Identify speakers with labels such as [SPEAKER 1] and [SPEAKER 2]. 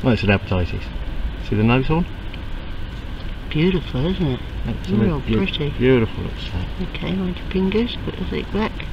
[SPEAKER 1] Well, it's an appetizer. See the nose horn?
[SPEAKER 2] Beautiful, isn't it?
[SPEAKER 1] Excellent.
[SPEAKER 2] Real pretty.
[SPEAKER 1] Beautiful looks that.
[SPEAKER 2] Okay, mind your fingers, put the thick back.